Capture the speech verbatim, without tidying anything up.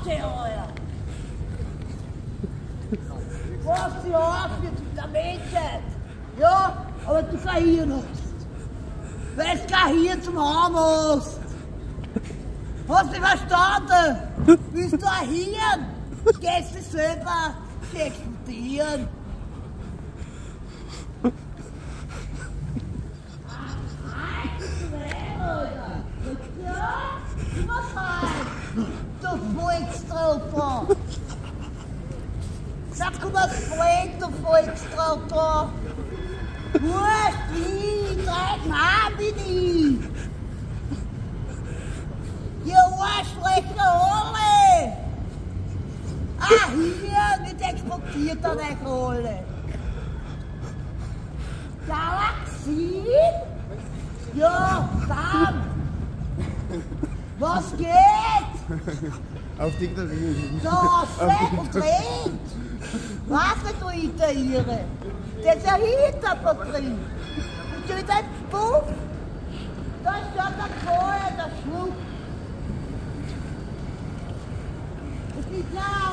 sie euer! Was sie auf mit der Menschheit! Ja, aber du kein Hirn hast! Weil du kein Hirn zum Hauen hast! Hast du verstanden? Willst du ein Hirn? Gehst du selber explodieren? Ja, was heißt? Du Volkstraufer! Sag, komm aus Volk, du Volkstraufer! Wurscht, wie, drei Mann bin ich! Ihr Arschlöcher alle! Ah, hier wird exportiert an euch alle! Galaxie? Ja, dann! Was geht? Auf Diktatur. Da, Fleck und Dreht! Was nicht, du Iteriere? Das ist ein Hinterbatterie! Und du mit einem Puff! Da ist ja der Kohle, der Schluck! Es ist klar!